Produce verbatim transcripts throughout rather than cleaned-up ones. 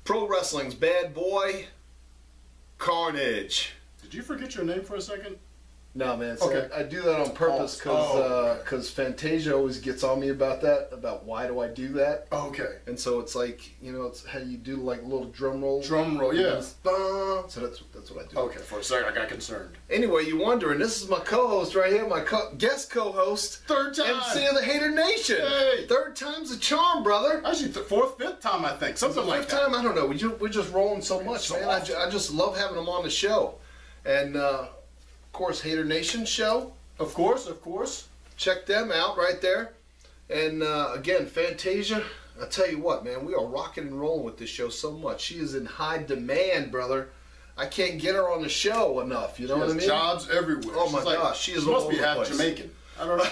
Pro wrestling's bad boy, Carnage. Did you forget your name for a second? No, man. So Okay. I, I do that on purpose because oh, oh, uh, Fantasia always gets on me about that, about why do I do that. Okay. And so it's like, you know, it's how you do like a little drum roll. Drum roll, yeah. So that's that's what I do. Okay, for a second I got concerned. Anyway, you wondering, this is my co-host right here, my co guest co-host. Third time. M C of the Hater Nation. Hey. Third time's a charm, brother. Actually, th fourth, fifth time, I think. Something like Fifth that. time, I don't know. We just, we're just rolling so much, so man. I, ju I just love having them on the show. And, uh, of course, Hater Nation show. Of course, of course. Check them out right there. And, uh, again, Fantasia, I tell you what, man, we are rocking and rolling with this show so much. She is in high demand, brother. I can't get her on the show enough, you know She what has I mean? jobs everywhere. Oh, She's my like, gosh, she is She all must over be the half place. Jamaican. I don't know.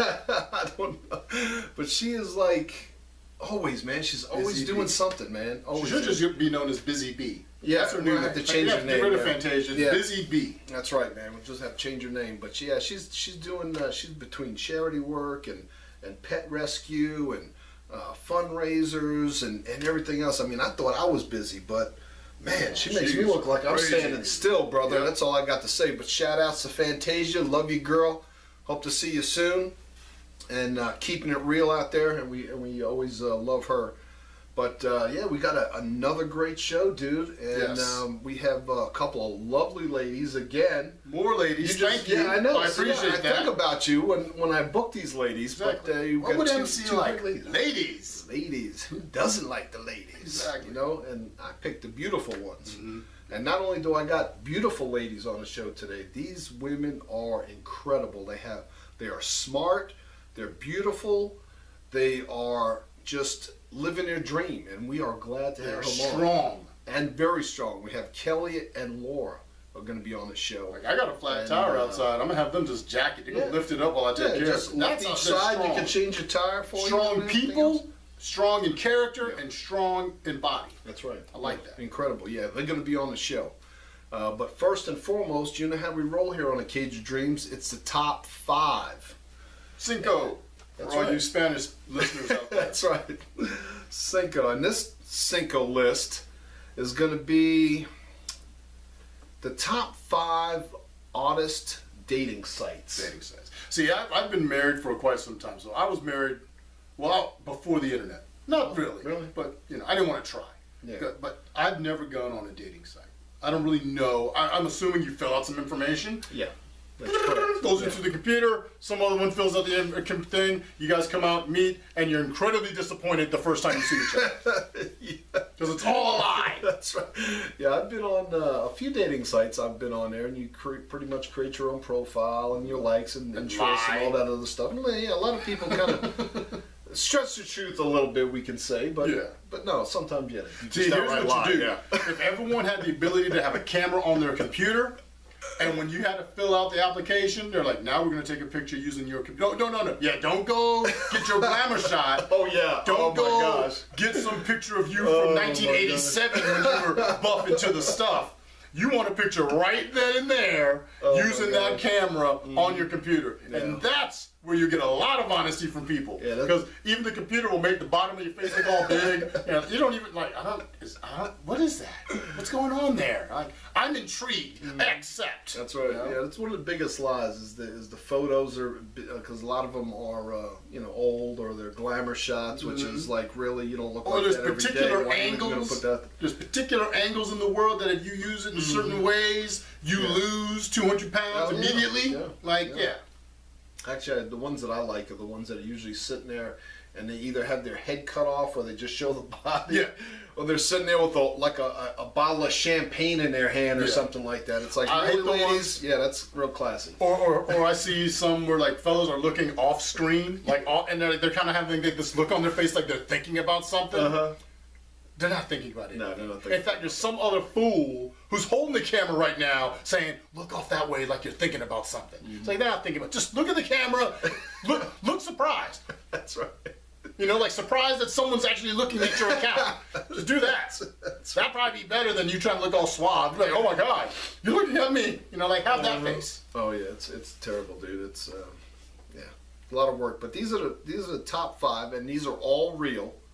I don't know. But she is like, always, man. She's always Busy doing Bee. something, man. She Always should doing- just be known as Busy Bee. Yeah, That's her we're new gonna have name. to change yeah, her Get name, rid of yeah. Fantasia. Yeah. Busy Bee. That's right, man. We'll just have to change her name. But yeah, she's she's doing uh, she's between charity work and and pet rescue and uh, fundraisers and and everything else. I mean, I thought I was busy, but man, she makes me She's look like I'm crazy. standing still, brother. Yeah. That's all I got to say. But shout outs to Fantasia. Love you, girl. Hope to see you soon. And uh, keeping it real out there, and we and we always uh, love her. But uh, yeah, we got a, another great show, dude, and Yes. um, we have a couple of lovely ladies again. More ladies. You Thank just- you. Yeah, I know. I See, appreciate I that. think about you when when I book these ladies, Exactly. but uh, you've What got would two, M C two like? great ladies. Ladies. Ladies. Who doesn't like the ladies? Exactly. You know, and I picked the beautiful ones. Mm-hmm. And not only do I got beautiful ladies on the show today, these women are incredible. They have, they are smart, they're beautiful, they are just living their dream, and we are glad to They're have them on. strong. And very strong. We have Kelly and Laura are going to be on the show. Like, I got a flat And, tire uh, outside. I'm gonna have them just jack it. They're gonna yeah. lift it up while I take Yeah, care just of it. lift That's each they're side. You strong. can change your tire for you. Strong and everything people, else. strong in character, Yeah. and strong in body. That's right. I like that. Incredible. Yeah, they're going to be on the show. Uh, but first and foremost, you know how we roll here on A Cage of Dreams. It's the top five. Cinco. That's for all right. you Spanish listeners out there. That's right. Cinco. And this Cinco list is going to be the top five oddest dating sites. Dating sites. See, I, I've been married for quite some time. So I was married, well, before the internet. Not really. really? But, you know, I didn't want to try. Yeah. But I've never gone on a dating site. I don't really know. I, I'm assuming you fill out some information. Yeah. That's correct. Goes Yeah. into the computer. Some other one fills out the in- thing. You guys come out, meet, and you're incredibly disappointed the first time you see each other because it's all a lie. That's right. Yeah, I've been on uh, a few dating sites. I've been on there, and you cre pretty much create your own profile and your likes and And interests and lie. all that other stuff. And, yeah, a lot of people kind of stretch the truth a little bit, we can say, but Yeah. but no, sometimes yeah. You See, just here's outright what lie, you do. yeah. If everyone had the ability to have a camera on their computer, and when you had to fill out the application, they're like, now we're going to take a picture using your computer. No, no, no, no. Yeah, don't go get your glamour shot. Oh yeah. Don't oh, my go gosh. get some picture of you Oh, from my nineteen eighty-seven when you were buffing to the stuff. You want a picture right then and there Oh, my using that gosh. camera on your computer. Yeah. And that's where you get a lot of honesty from people. Yeah, that's- Because even the computer will make the bottom of your face look all big. You know, you don't even, like, I don't, is, I don't, what is that? What's going on there? Like, I'm intrigued, except. That's right. You know? Yeah, that's one of the biggest lies is the is the photos are because a lot of them are uh, you know old or they're glamour shots, which Mhm. is like really you don't look Or like there's that every day. particular Why are you gonna angles. put that? There's particular angles in the world that if you use it in certain ways, you Yeah. lose two hundred pounds Oh, yeah. immediately. Yeah. Like, Yeah. yeah. Actually, the ones that I like are the ones that are usually sitting there and they either have their head cut off or they just show the body. Yeah. Or they're sitting there with a, like a, a, a bottle of champagne in their hand or Yeah. something like that. It's like, I hate really, the ladies? ones- Yeah, that's real classy. Or, or, or I see some where like fellows are looking off screen, like off, and they're, they're kind of having like, this look on their face like they're thinking about something. Uh-huh. They're not thinking about it. No, they're not thinking. In fact, there's some other fool who's holding the camera right now saying, look off that way like you're thinking about something. It's like, they're not thinking about just look at the camera, look look surprised. That's right. You know, like surprised that someone's actually looking at your account. Just do that. That'd probably be better than you trying to look all suave. Like, oh my God, you're looking at me. You know, like have that face. Oh yeah, it's it's terrible, dude. It's um, yeah, a lot of work. But these are the these are the top five, and these are all real.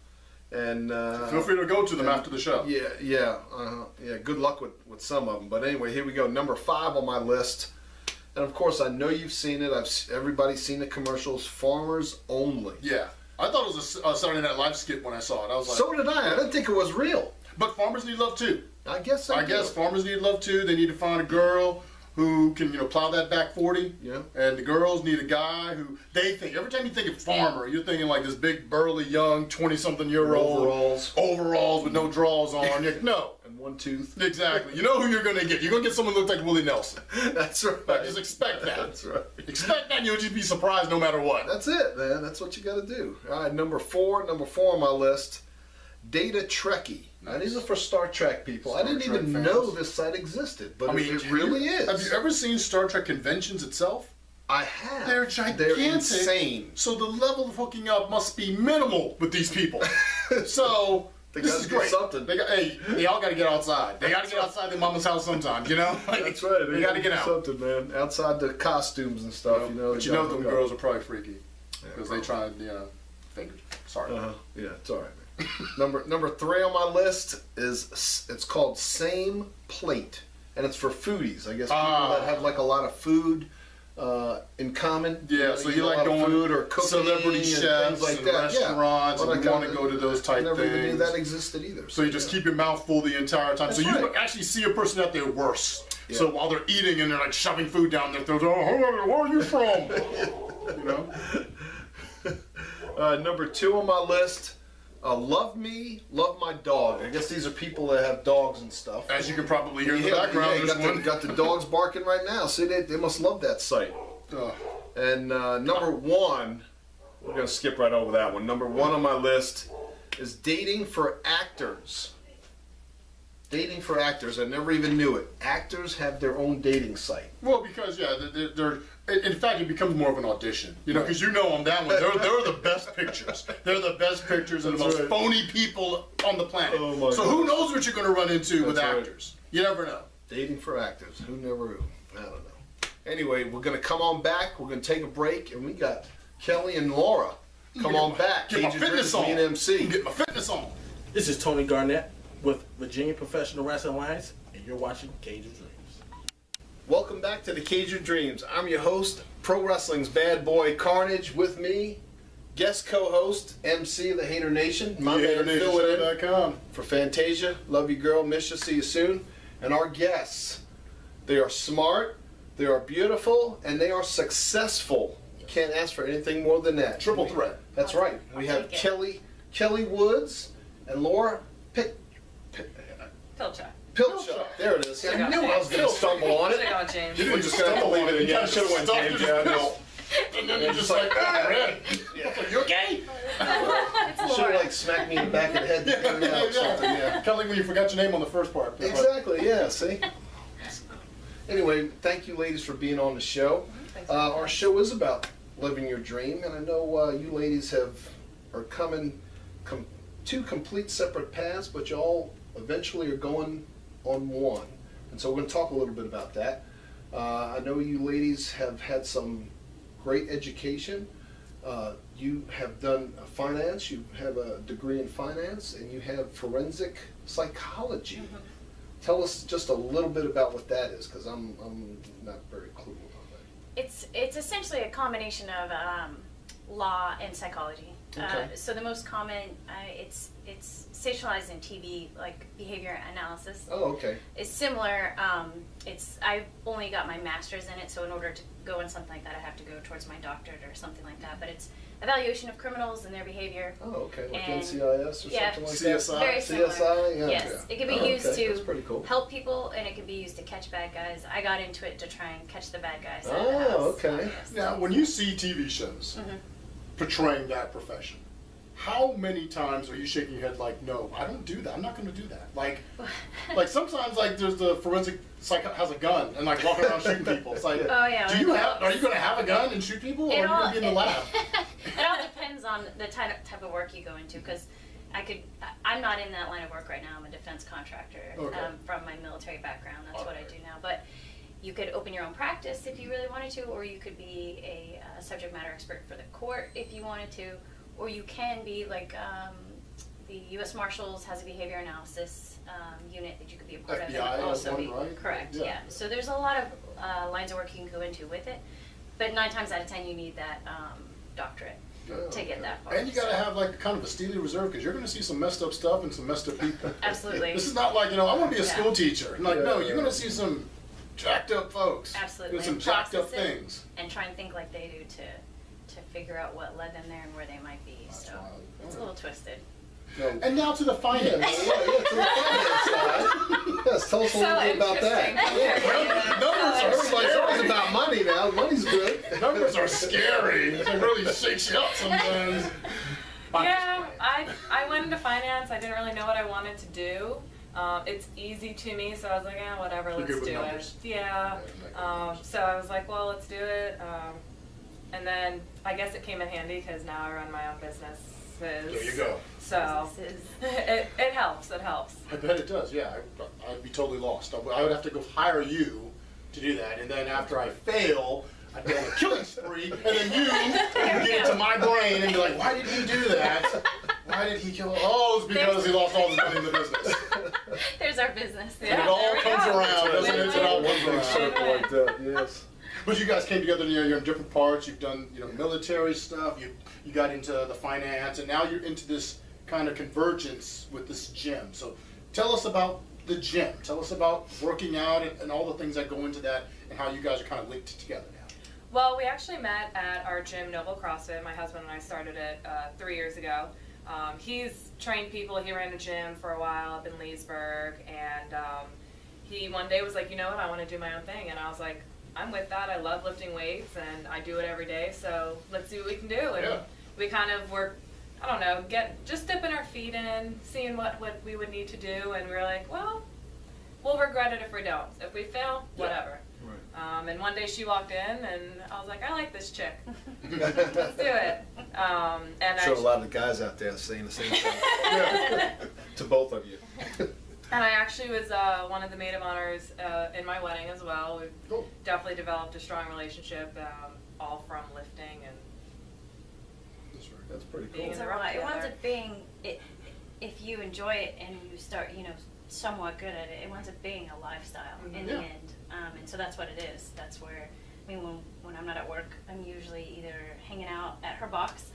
And uh, feel free to go to them and, after the show. Yeah, yeah, uh, yeah. Good luck with, with some of them. But anyway, here we go. Number five on my list, and of course I know you've seen it. I've everybody's seen the commercials. Farmers Only. Yeah, I thought it was a, a Saturday Night Live skit when I saw it. I was like, so did I. I didn't think it was real. But farmers need love too. I guess. I do. guess farmers need love too. They need to find a girl who can, you know, plow that back forty. Yeah. And the girls need a guy who they think, every time you think of farmer, you're thinking like this big, burly, young, twenty-something year old. Overalls. Overalls with no drawers on. You're like, no. And one tooth. Exactly. You know who you're going to get. You're going to get someone who looks like Willie Nelson. That's right. Like, just expect that. That's right. Expect that and you'll just be surprised no matter what. That's it, man. That's what you got to do. All right, number four. Number four on my list, Data Trekkie. Now, these are for Star Trek people. Star I didn't Trek even fans. know this site existed, but I mean, it, it really you, is. Have you ever seen Star Trek conventions itself? I have. They're gigantic. They're insane. So the level of hooking up must be minimal with these people. So They this gotta is do great. something. They got, hey, they all got to get outside. They got to get outside their mama's house sometime. You know, like, That's right. They, got to get do out. Something, man. Outside the costumes and stuff, you know. But you you know, gotta them hook up. girls are probably freaky because Yeah, they try and, you know, finger. Sorry. Uh-huh. Yeah, it's all right, man. number number three on my list is s- it's called Same Plate, and it's for foodies. I guess people Ah. that have like a lot of food uh, in common. Yeah, know, so eat you a like lot of going food or cooking celebrity and chefs things like and that. restaurants, Yeah. and you I want to kinda- go to those type I never things. even knew that existed either. So you just yeah. keep your mouth full the entire time. That's so you right. actually see a person out there worse. Yeah. So while they're eating and they're like shoving food down their throats, oh, hello, where are you from? You know? Uh, number two on my list, uh, Love Me, Love My Dog. I guess these are people that have dogs and stuff. As you can probably hear in the Yeah, background, yeah, you there's got, one. the, got the dogs barking right now. See, they, they must love that site. Ugh. And uh, number one, we're going to skip right over that one. Number one on my list is dating for actors. Dating for actors. I never even knew it. Actors have their own dating site. Well, because, yeah, they're, they're, in fact, it becomes more of an audition. You know, because you know on that one, they're, they're the best pictures. They're the best pictures and the That's most right. phony people on the planet. Oh, my so who gosh. knows what you're going to run into with That's right. actors? You never know. Dating for actors. Who never knew? I don't know. Anyway, we're going to come on back. We're going to take a break. And we got Kelly and Laura. Come Get on my- back. Get my Cage's fitness Dreams, on. me and M C. Get my fitness on. This is Tony Garnett with Virginia Professional Wrestling Alliance, and you're watching Cage of Dreams. Welcome back to the Cage of Dreams. I'm your host, Pro Wrestling's bad boy Carnage. With me, guest co-host, M C of the Hater Nation. My man Phil in com. for Fantasia. Love you, girl. Miss you. See you soon. And our guests, they are smart, they are beautiful, and they are successful. You can't ask for anything more than that. Triple We- threat. That's I'll- right. We I'll have take it. Kelly Kelley Woods and Laura Pick. Pilchuk. Pilchuk. There it is. I knew I was going to stumble on it. Should've gone James. You didn't just got to leave it in. You should have went James. Yeah, I know. And then you're just like, ah, red. Yeah. You okay? It's Should have Laura. like smacked me in the back of the head. to get me out or something. Yeah. Kind of like when you forgot your name on the first part. Exactly. Yeah. See. Anyway, thank you, ladies, for being on the show. Thanks Uh, for our having show is about living your dream, and I know uh, you ladies have are coming com- two complete separate paths, but you all eventually are going on one. And so we're going to talk a little bit about that. Uh, I know you ladies have had some great education. Uh, you have done finance, you have a degree in finance, and you have forensic psychology. Mm-hmm. Tell us just a little bit about what that is, because I'm, I'm not very clued on that. It's it's essentially a combination of um, law and psychology. Uh, Okay. so the most common, uh, it's it's stationalized in T V, like behavior analysis. Oh, okay. It's similar. Um, it's I only got my master's in it, so in order to go in something like that, I have to go towards my doctorate or something like that. But it's evaluation of criminals and their behavior. Oh, okay. Like And- N C I S or yeah. something like C S I? that? Very similar. C S I? Yeah. Yes, it can be Oh, used okay. to That's pretty cool. help people, and it can be used to catch bad guys. I got into it to try and catch the bad guys. out of Oh, the house. okay. Yes. Now, when you see T V shows Mhm. portraying that profession, how many times are you shaking your head like, no, I don't do that. I'm not going to do that. Like, like sometimes like there's the forensic psych has a gun and like walking around shooting people. It's like, Oh, yeah, do you like have? Are you going to have a gun and shoot people, or are you going to be in the lab? it all depends on the type type of work you go into, because I could. I- I'm not in that line of work right now. I'm a defense contractor Okay. um, from my military background. That's what I Alright. do now. But you could open your own practice if you really wanted to, or you could be a uh, subject matter expert for the court if you wanted to, or you can be like um, the U S Marshals has a behavior analysis um, unit that you could be a part F of. B I and has also one, be, right? Correct, Yeah. yeah. So there's a lot of uh, lines of work you can go into with it, but nine times out of ten you need that um, doctorate Yeah, to get okay. that far. And you got to so. have like kind of a steely reserve because you're going to see some messed up stuff and some messed up people. Absolutely. This is not like, you know, I want to be a Yeah. school teacher. And like, Yeah, no, yeah. you're going to see some jacked up folks. Absolutely. And some and jacked up process it things. And try and think like they do to to figure out what led them there and where they might be. That's so wild. it's a little twisted. No. And now to the Yeah, finance. yeah, yeah, to the finance side. Yes, tell us a little bit about that. Yeah, numbers are Everybody's always scary. about money now. Money's good. Numbers are scary. It really shakes you up sometimes. Yeah, I I went into finance. I didn't really know what I wanted to do. Um, it's easy to me, so I was like, eh, whatever, You're let's good with do numbers. it. Yeah. Um, so I was like, well, let's do it. Um, and then I guess it came in handy because now I run my own businesses. There you go. So Businesses. it, it helps. It helps. I bet it does, yeah. I, I'd be totally lost. I would- I would have to go hire you to do that. And then after I fail, I'd go on a killing spree. And then you get into my brain and be like, why did he do that? Why did he kill? Oh, it's because he lost all his money in the business. There's our business. And Yeah, it all there we comes go. around, doesn't it? It all comes Big around. circle like that, yes. But you guys came together, you know, you're in different parts, you've done, you know, military stuff, you you got into the finance, and now you're into this kind of convergence with this gym. So tell us about the gym. Tell us about working out and, and all the things that go into that and how you guys are kind of linked together now. Well, we actually met at our gym, Noble CrossFit. My husband and I started it uh, three years ago. Um, he's trained people. He ran a gym for a while up in Leesburg, and um, he one day was like, you know what, I want to do my own thing. And I was like, I'm with that. I love lifting weights, and I do it every day, so let's see what we can do. And Yeah. we kind of were, I don't know, get just dipping our feet in, seeing what, what we would need to do, and we were like, well, we'll regret it if we don't. If we fail, Yeah. whatever. Right. Um, and one day she walked in, and I was like, I like this chick. Let's do it. Um, and Sure, I, a lot of the guys out there saying the same thing Yeah. to both of you. and I actually was uh, one of the maid of honors uh, in my wedding as well. We've Cool. definitely developed a strong relationship, um, all from lifting and That's right. That's pretty cool. Being It's in a the rock lot. It winds together. up being, it, if you enjoy it and you start, you know, somewhat good at it, it winds up being a lifestyle in the Yeah. end. Um, and so that's what it is. That's where, I mean, when, when I'm not at work, I'm usually either hanging out at her box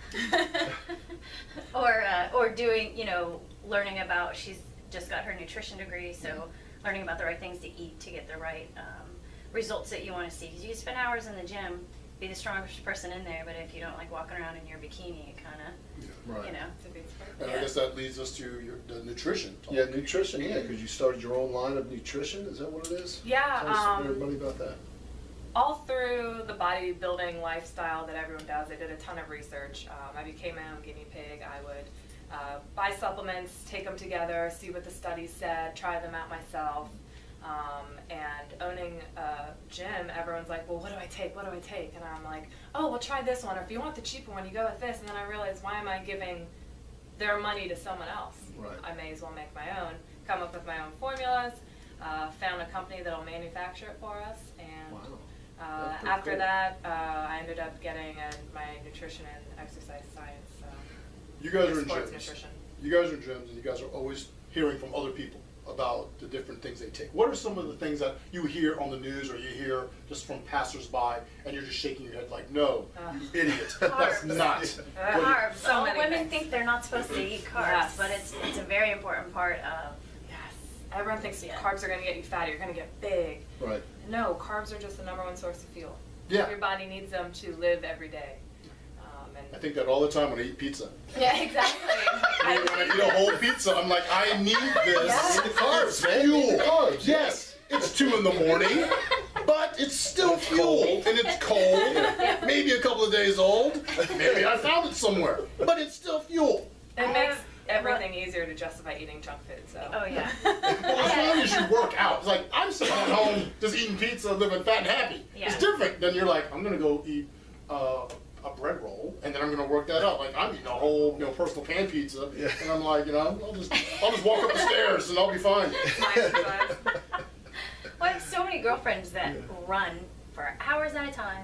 or, uh, or doing, you know, learning about, she's just got her nutrition degree, so learning about the right things to eat to get the right um, results that you want to see. Because you can spend hours in the gym, be the strongest person in there, but if you don't like walking around in your bikini, it kind of, Right. you know. to be And I guess that leads us to your, the nutrition talk. Yeah, nutrition, yeah, because you started your own line of nutrition, is that what it is? Yeah, Tell us um, everybody about that. all through the bodybuilding lifestyle that everyone does, I did a ton of research. Um, I became my own guinea pig. I would uh, buy supplements, take them together, see what the studies said, try them out myself. Um, and owning a gym, everyone's like, well, what do I take? What do I take? And I'm like, oh, well, try this one. Or if you want the cheaper one, you go with this. And then I realized, why am I giving their money to someone else? Right. I may as well make my own, come up with my own formulas, uh, found a company that'll manufacture it for us. And Wow. uh, That's pretty after cool. that, uh, I ended up getting uh, my nutrition and exercise science. So You guys are in sports gyms. nutrition. You guys are in gyms, and you guys are always hearing from other people about the different things they take. What are some of the things that you hear on the news or you hear just from passersby, and you're just shaking your head like, no, Uh, you idiot, that's Carbs. not. Uh, what you- Carbs. So All many women things. think they're not supposed to eat carbs, Yes. but it's it's a very important part of. Yes. Everyone thinks Yeah. carbs are going to get you fat, you're going to get big. Right. No, carbs are just the number one source of fuel. Yeah. Your body needs them to live every day. Um, I and think that all the time when I eat pizza. yeah, exactly. I mean, when I eat a whole pizza, I'm like, I need this. Yes. Eat the carbs, man. Fuel. Eat the carbs. Yes, it's two in the morning, but it's still fuel, and it's cold, maybe a couple of days old. Maybe I found it somewhere, but it's still fuel. It I makes have- everything easier to justify eating junk food. So. Oh yeah. Well, as long as you work out, it's like I'm sitting at home just eating pizza, living fat and happy. Yeah. It's different than you're like, I'm gonna go eat uh, a bread roll, and then I'm gonna work that out. Like I'm eating a whole, you know, personal pan pizza, Yeah. and I'm like, you know, I'll just, I'll just walk up the stairs and I'll be fine. My exercise. Well, I have so many girlfriends that run for hours at a time, Yeah.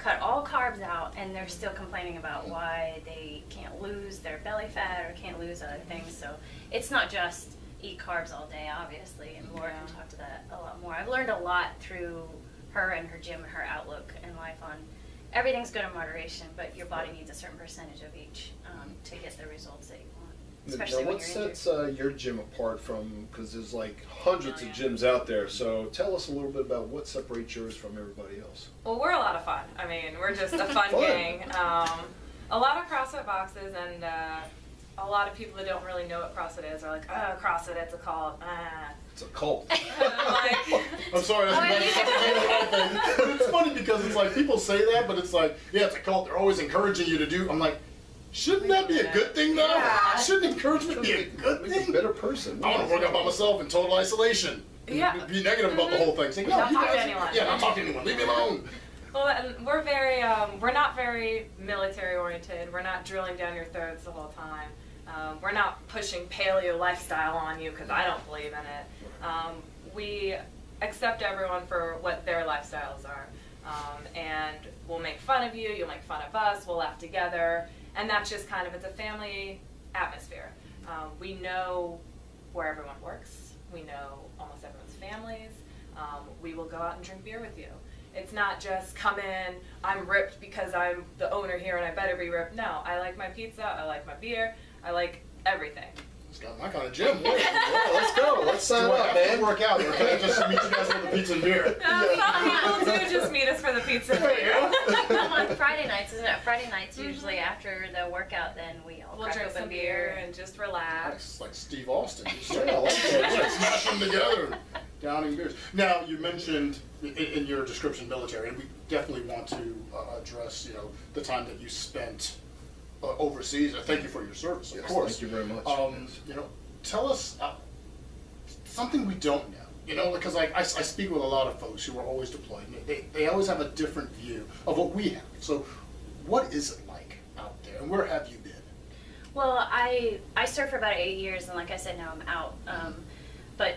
cut all carbs out and they're still complaining about why they can't lose their belly fat or can't lose other things. So it's not just eat carbs all day, obviously, and Laura can talk to that a lot more. I've learned a lot through her and her gym and her outlook in life on everything's good in moderation, but your body needs a certain percentage of each um, to get the results that you want. Especially now, when what you're injured. sets uh, your gym apart from, because there's like hundreds Oh, yeah. of gyms out there, so tell us a little bit about what separates yours from everybody else. Well, we're a lot of fun. I mean, we're just a fun, Fun. gang. Um, a lot of CrossFit boxes, and uh, a lot of people that don't really know what CrossFit is are like, oh, CrossFit, it's a cult. Ah. It's a cult. And I'm like, I'm sorry, that's Oh, a bad thing. But it's funny because it's like people say that, but it's like, yeah, it's a cult. They're always encouraging you to do. I'm like, shouldn't that be a good thing though? Yeah. Shouldn't encouragement be a good Make thing? a better person. I want to work out by myself in total isolation. Yeah. Be negative about the whole thing. Say, no, Don't you talk to guys, anyone. Yeah, not talk to anyone. Leave me alone. well, and we're very, um, we're not very military oriented. We're not drilling down your throats the whole time. Um, we're not pushing paleo lifestyle on you because I don't believe in it. Um, we accept everyone for what their lifestyles are. Um, and we'll make fun of you, you'll make fun of us, we'll laugh together. And that's just kind of, it's a family atmosphere. Um, we know where everyone works. We know almost everyone's families. Um, we will go out and drink beer with you. It's not just come in, I'm ripped because I'm the owner here and I better be ripped. No, I like my pizza, I like my beer, I like everything. It's got my kind of gym. Boy. Yeah, let's go. Let's sign Do I up, have man. to work out, or can I just meet you guys with the pizza and beer? Uh, some people do just meet us for the pizza and beer. on Friday nights, isn't it? Friday nights usually after the workout, then we all We'll crack drink open some beer. beer and just relax. It's like Steve Austin. Yeah, I like that. Yeah, smash them together and downing beers. Now, you mentioned in, in your description military, and we definitely want to uh, address, you know, the time that you spent uh, overseas. Uh, Thank you for your service, of Yes, course. thank you very much. Um, you know, tell us uh, something we don't know. You know, because like I, I speak with a lot of folks who are always deployed. And they they always have a different view of what we have. So, what is it like out there, and where have you been? Well, I I served for about eight years, and like I said, now I'm out. Um, but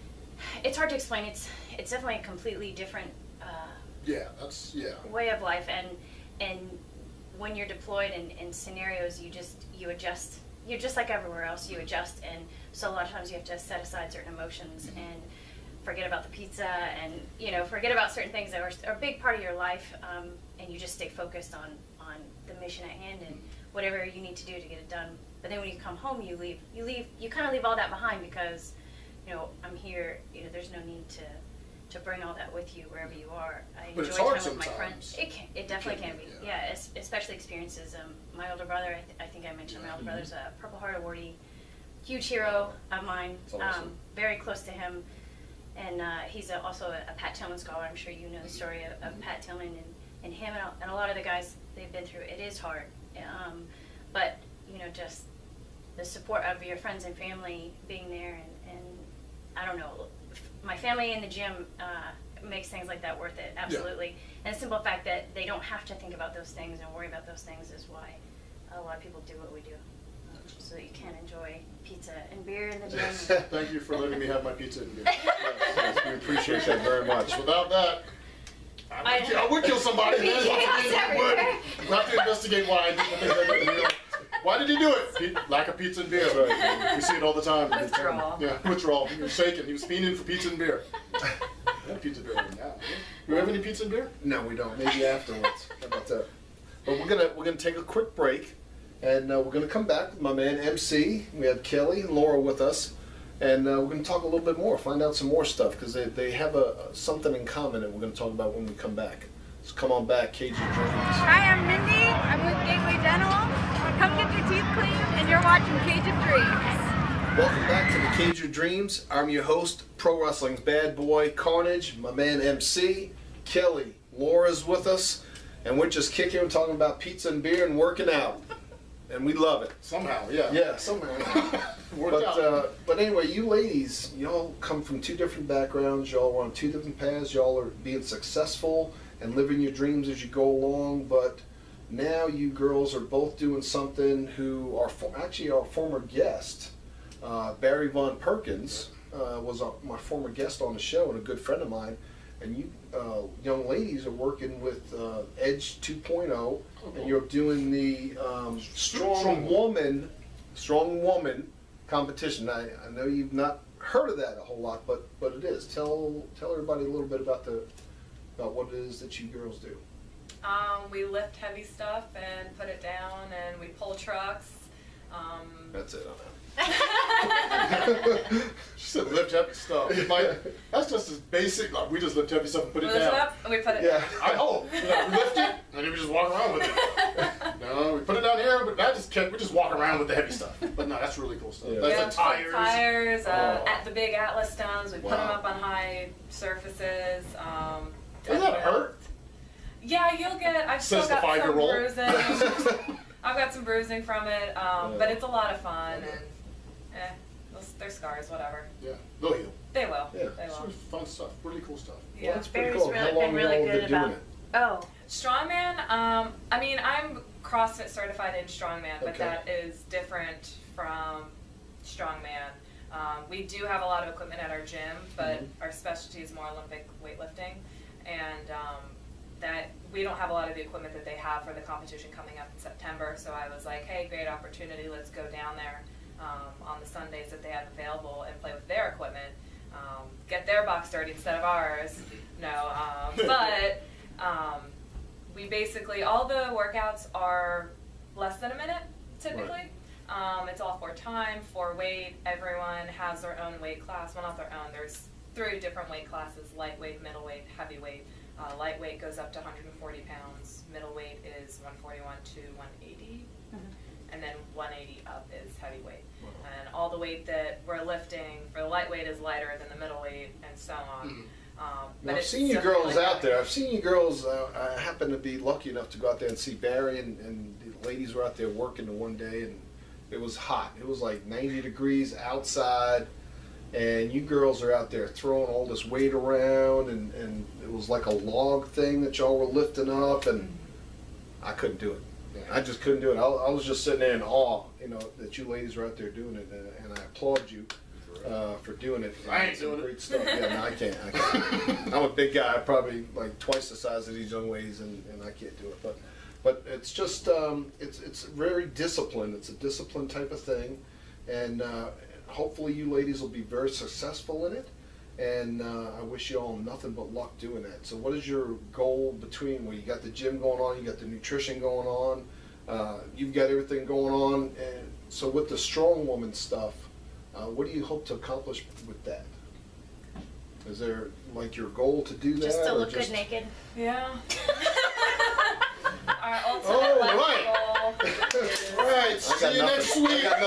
it's hard to explain. It's it's definitely a completely different uh, Yeah, that's yeah. way of life, and and when you're deployed in, in scenarios, you just you adjust. You're just like everywhere else. You adjust, and so a lot of times you have to set aside certain emotions and forget about the pizza, and you know forget about certain things that are, are a big part of your life, um, and you just stay focused on on the mission at hand and whatever you need to do to get it done. But then when you come home, you leave you leave you kind of leave all that behind because you know I'm here. You know there's no need to to bring all that with you wherever you are. I But enjoy it's hard time with my friends. sometimes. It can, it definitely can can be, be. yeah. Yeah, es- especially experiences. Um, my older brother, I, th- I think I mentioned my older brother's a Purple Heart awardee, huge hero of mine. That's awesome. Um, very close to him, and uh, he's a, also a, a Pat Tillman scholar. I'm sure you know the story of, of Pat Tillman and, and him and a, and a lot of the guys they've been through. It is hard, um, but you know just the support of your friends and family being there, and, and I don't know, my family in the gym. Uh, makes things like that worth it, absolutely. And the simple fact that they don't have to think about those things and worry about those things is why a lot of people do what we do, um, so that you can enjoy pizza and beer in the gym. Thank you for letting me have my pizza and beer. Yes, we appreciate that very much. Without that, I would, I- kill, I would kill somebody. Me man. too, I it's would. everywhere. We'll have to investigate why I did the things I did. You're like, why did he do it? Pe- lack of pizza and beer. That's right. We see it all the time. Withdrawal. Yeah, withdrawal. He was shaking. He was fiending for pizza and beer. I have pizza and beer right now. Do we have any pizza and beer? No, we don't. Maybe afterwards. How about that? But we're gonna we're gonna take a quick break, and uh, we're gonna come back with my man M C. We have Kelly and Laura with us, and uh, we're gonna talk a little bit more, find out some more stuff because they they have a something in common that we're gonna talk about when we come back. So come on back, Cajun Dreams. Hi, I'm Mindy. I'm with Gateway Dental. Come get your teeth cleaned, and you're watching Cajun Dreams. Welcome back to the Cage Your Dreams. I'm your host, Pro Wrestling's bad boy, Carnage, my man M C, Kelly. Laura's with us, and we're just kicking and talking about pizza and beer and working out. And we love it. Somehow, yeah. Yeah, somehow. Worked but, out. uh, but anyway, you ladies, y'all come from two different backgrounds. Y'all are on two different paths. Y'all are being successful and living your dreams as you go along. But now you girls are both doing something who are for, actually our former guest. Uh, Barry Von Perkins uh, was uh, my former guest on the show and a good friend of mine. and you uh, young ladies are working with uh, Edge two point oh, and you're doing the um, strong, Strong. woman, strong woman competition. I, I know you've not heard of that a whole lot, but but it is. Tell tell everybody a little bit about the about what it is that you girls do. Um, we lift heavy stuff and put it down, and we pull trucks. Um, That's it. She said lift heavy stuff. My, that's just as basic. Like, we just lift heavy stuff and put we it lift down. it up and we put it Yeah. down. I hope. We lift it and then we just walk around with it. No, we put it down here, but I just kept, we just walk around with the heavy stuff. But no, that's really cool stuff. Yeah. That's Yeah, like tires. tires, uh, Oh. at the big Atlas stones, we put them Wow. up on high surfaces. Um, Does that hurt? Yeah, you'll get, I've still Says the got some five-year-old. bruising. I've got some bruising from it, um, Yeah. but it's a lot of fun, and eh, those, they're scars, whatever. Yeah, they'll heal. They will, Yeah. they It's will. fun stuff. Really cool stuff. Well, Yeah. that's pretty Barry's cool. really How long been really y'all good been doing about. it? Oh, Strongman, um, I mean, I'm CrossFit certified in Strongman, but Okay. that is different from Strongman. Um, we do have a lot of equipment at our gym, but Mhm. our specialty is more Olympic weightlifting, and um, that we don't have a lot of the equipment that they have for the competition coming up in September. So I was like, hey, great opportunity, let's go down there um, on the Sundays that they have available and play with their equipment, um, get their box dirty instead of ours. No, um, but um, we basically, all the workouts are less than a minute typically. Right. Um, it's all for time, for weight. Everyone has their own weight class. Well, not their own. There's three different weight classes: lightweight, middleweight, heavyweight. Uh, lightweight goes up to one hundred forty pounds. Middleweight is one forty-one to one eighty, and then one eighty up is heavyweight. And all the weight that we're lifting for the lightweight is lighter than the middleweight, and so on. Mhm. Um, Now, I've it's seen you definitely girls out there. heavy. I've seen you girls. Uh, I happen to be lucky enough to go out there and see Barry, and, and the ladies were out there working the one day, and it was hot. It was like ninety degrees outside, and you girls are out there throwing all this weight around, and, and it was like a log thing that y'all were lifting up, and I couldn't do it. I just couldn't do it. I, I was just sitting there in awe, you know, that you ladies were out there doing it, and, and I applaud you. Uh, for doing it. I ain't It's some doing it. great stuff. Yeah, no, I can't. I can't. I'm a big guy. I'm probably like twice the size of these young ladies, and, and I can't do it. But but it's just um, it's it's very disciplined. It's a disciplined type of thing, and uh, hopefully you ladies will be very successful in it. And uh, I wish you all nothing but luck doing that. So what is your goal between? Well, you got the gym going on, you got the nutrition going on, uh, you've got everything going on, and so with the strong woman stuff. Uh, what do you hope to accomplish with that? Is there like your goal to do that? just to or look just- good naked. Yeah. Our ultimate Oh, life right. goal is- All right, I see got you nothing. next week. I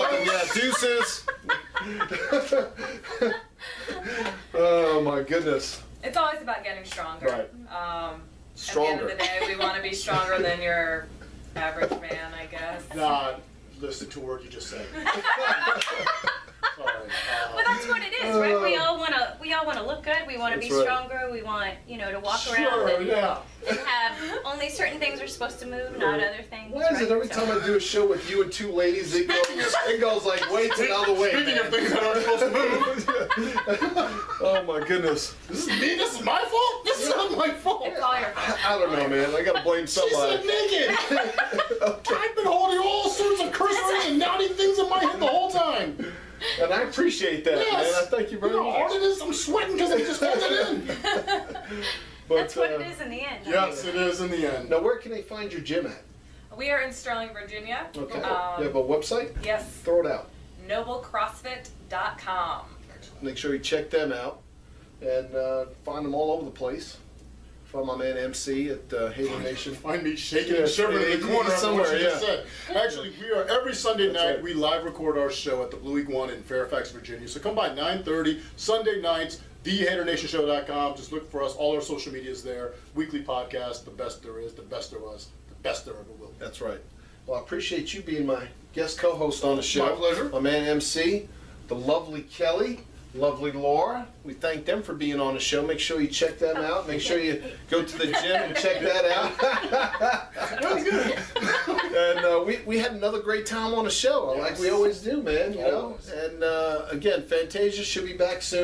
got nothing. Yeah, deuces. Oh my goodness. It's always about getting stronger. Right. Um, Stronger. At the end of the day, we want to be stronger than your average man, I guess. Nah, listen to a word you just said. Sorry. Uh, Well, that's what it is, right? We all want to. We all want to look good. We want to be That's right. stronger. We want, you know, to walk sure, around and, yeah. and have only certain things are supposed to move, not other things. Why is right? it every So- time I do a show with you and two ladies, it goes, it goes like weights another way. Speaking man. of things that aren't supposed to move, Oh my goodness. this is me. This is my fault. This is not my fault. It's all your fault. I don't know, man. I gotta blame She said somebody. naked. I've been holding all sorts of curse words and naughty things in my head the whole time. And I appreciate that, Yes. man. I thank you very You know how hard much. it is? I'm sweating because I just held it in. But, That's what uh, it is in the end. Yes, it is in the end. Now, where can they find your gym at? We are in Sterling, Virginia. Okay. Um, you have a website? Yes. Throw it out. noble crossfit dot com. Make sure you check them out and uh, find them all over the place. Find my man M C at uh, Hater Nation. Find me shaking Yeah, and shivering in the yeah, corner somewhere, somewhere. What you just yeah. said. Actually, we are every Sunday That's night. right. We live record our show at the Blue League One in Fairfax, Virginia. So come by nine thirty Sunday nights. the hater nation show dot com. Just look for us. All our social media is there. Weekly podcast. The best there is. The best there was. The best there ever will be. That's right. Well, I appreciate you being my guest co-host on the show. My pleasure. My man M C, the lovely Kelly, lovely Laura. We thank them for being on the show. Make sure you check them out. Make sure you go to the gym and check that out. That's good. And uh, we, we had another great time on the show, like we always do, man. You know. Always. And uh, again, Fantasia should be back soon.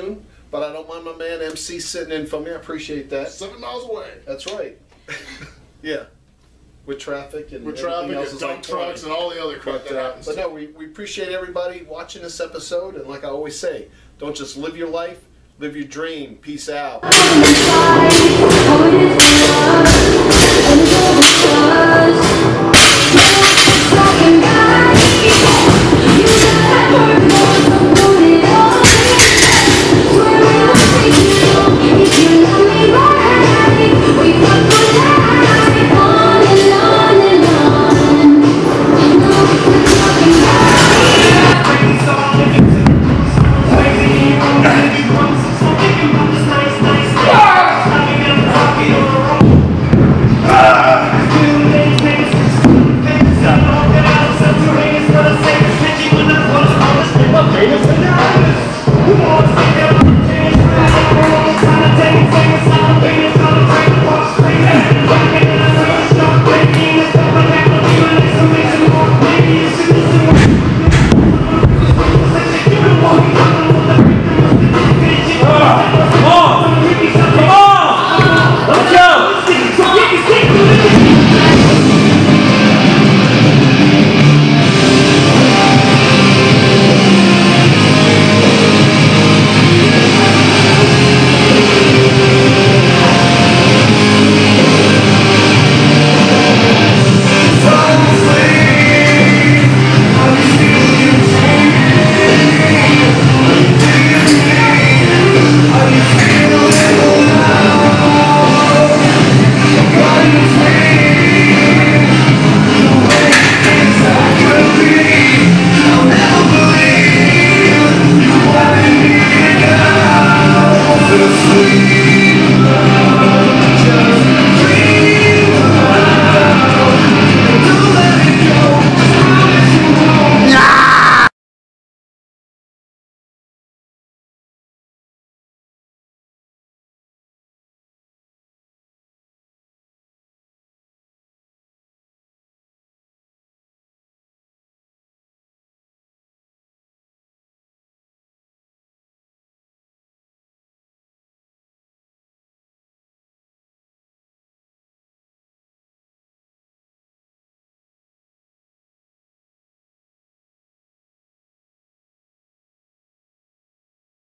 But I don't mind my man M C sitting in for me. I appreciate that. Seven miles away. That's right. Yeah. With traffic and With everything traffic else and is dump like twenty. trucks and all the other crap But, that uh, happens. but no, we, we appreciate everybody watching this episode. And like I always say, don't just live your life, live your dream. Peace out. Famous